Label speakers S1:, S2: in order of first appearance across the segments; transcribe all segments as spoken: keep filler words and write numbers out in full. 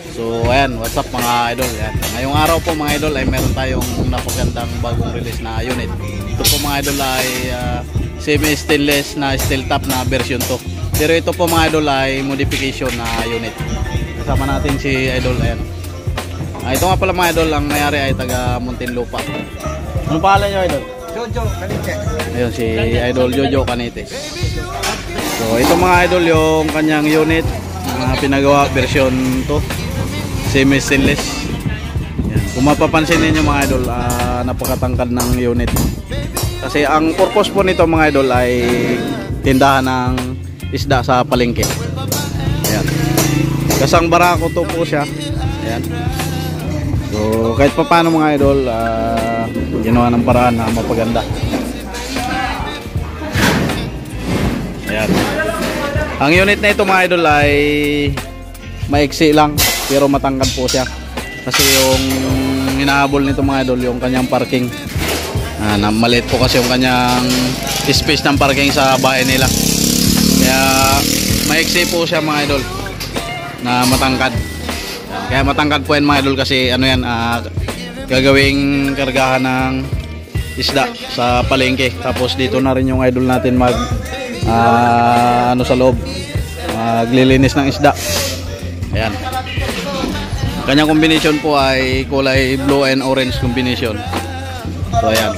S1: So ayan, what's up mga idol. Ayan. Ngayong araw po mga idol ay meron tayong napagandang bagong release na unit. Ito po mga idol ay uh, semi stainless na steel top na version two. Pero ito po mga idol ay modification na unit. Kasama natin si idol. Ayan. Uh, ito nga pala mga idol, ang nangyari ay taga Muntinlupa. Ano pangalan nyo idol?
S2: Jojo Canete.
S1: Ayun si idol Jojo Canete. So ito mga idol yung kanyang unit na pinagawa version two. Semi stainless. Yan. Kung mapapansin niyo mga idol, uh, napakatangkad ng unit. Kasi ang purpose po nito mga idol ay tindahan ng isda sa palengke. Ayan. Kasang barako to po siya. Ayan. So kahit pa paano mga idol, uh, ginawa ng paraan na mapaganda. Ayan. Ang unit na ito mga idol ay maiksi lang pero matangkad po siya. Kasi yung hinahabol nito mga idol yung kanyang parking. Ah, na maliit po kasi yung kanyang space ng parking sa bahay nila. Kaya maiksi po siya mga idol na matangkad. Kaya matangkad po yan mga idol kasi ano yan, ah, gagawing kargahan ng isda sa palengke. Tapos dito na rin yung idol natin mag ah, ano sa loob, maglilinis ng isda. Ayan. Kanyang combination po ay kulay blue and orange combination. So ayan.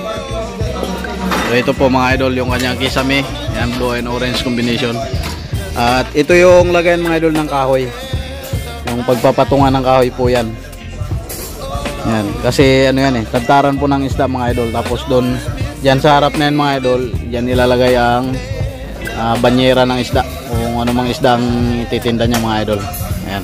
S1: So ito po mga idol yung kanyang kisame. Ayan, blue and orange combination. At ito yung lagayan mga idol ng kahoy. Yung pagpapatungan ng kahoy po yan. Ayan. Kasi ano yan eh, tantaran po ng isda mga idol. Tapos doon, dyan sa harap na yan mga idol, dyan nilalagay ang uh, banyera ng isda. Kung ano mang isda ang ititinda niya mga idol. Ayan.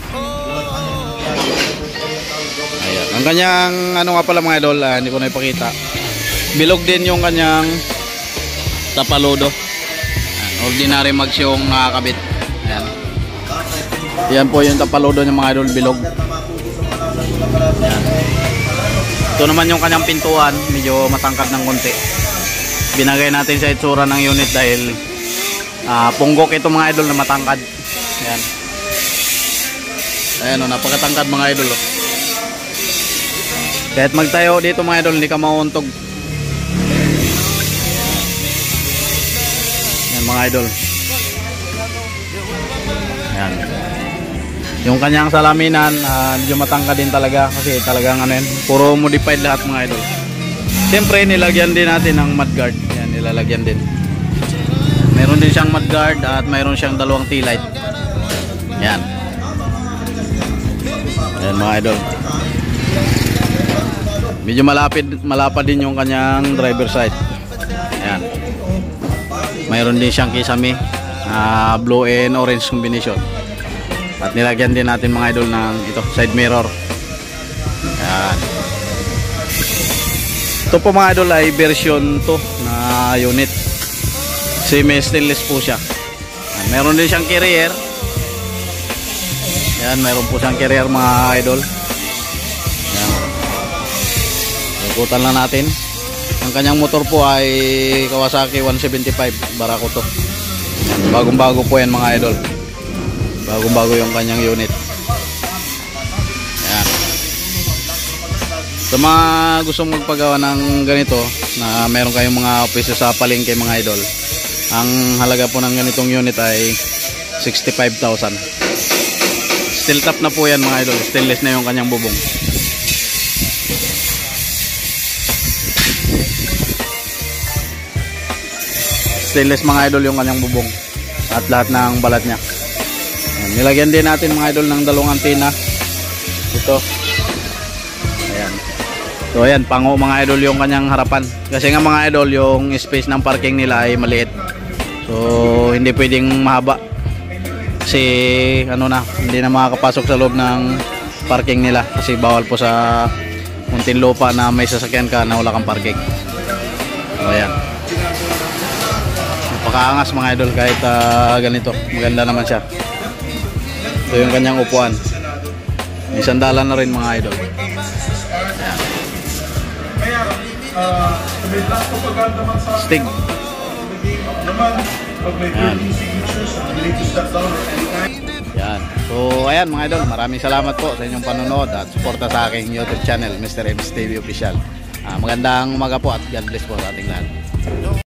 S1: Ayan. Ang kanyang ano nga pala mga idol, uh, hindi ko na ipakita. Bilog din yung kanyang tapaludo. Ayan. Ordinary mags yung nakakabit. Ayan. Ayan po yung tapaludo ng mga idol, bilog. Ayan. Ito naman yung kanyang pintuan, medyo matangkad ng konti. Binagay natin sa itsura ng unit dahil uh, punggok ito mga idol na matangkad. Ayan. Ayan o, napakatangkad mga idol o. Kahit magtayo dito mga idol, hindi ka mauuntog. Ayan mga idol. Ayan. Yung kanyang salaminan, uh, medyo matangkad din talaga. Kasi talagang ano yan, puro modified lahat mga idol. Siyempre nilagyan din natin ng mudguard. Ayan, nilalagyan din. Meron din siyang mudguard at mayroon siyang dalawang tea light. Ayan. Ayan mga idol. Medyo malapit, malapad din yung kanyang driver side. Ayan. Mayroon din siyang kisame, uh, blue and orange combination. At nilagyan din natin mga idol ng ito, side mirror. Ayan. Ito po mga idol ay version two na unit. Semi stainless po siya. Ayan. Meron din siyang carrier. Ayan, mayroon po siyang carrier mga idol. Ayan. Ikutan lang natin. Ang kanyang motor po ay Kawasaki one seventy-five Barako to. Bagong bago po yan mga idol. Bagong bago yung kanyang unit. Ayan. Sa mga gustong magpagawa ng ganito na meron kayong mga opisyo sa palengke mga idol, ang halaga po ng ganitong unit ay sixty-five thousand. Steel top na po yan mga idol. Stainless na yung kanyang bubong. Stainless mga idol yung kanyang bubong at lahat ng balat niya. Ayan. Nilagyan din natin mga idol ng dalawang antena ito. Ayan. So ayan, pango mga idol yung kanyang harapan. Kasi nga mga idol yung space ng parking nila ay maliit. So hindi pwedeng mahaba. Kasi ano na, hindi na makakapasok sa loob ng parking nila. Kasi bawal po sa Muntinlupa na may sasakyan ka na wala kang parking. So ayan. Napakaangas mga idol kahit uh, ganito. Maganda naman siya. Ito yung kanyang upuan. May sandalan na rin mga idol. Ayan. Stig. Ayan. Yan. So ayan mga idol, maraming salamat po sa inyong panonood at suporta sa aking YouTube channel, Mister Ems T V Official. Uh, magandang umaga po at God bless po sa ating lahat.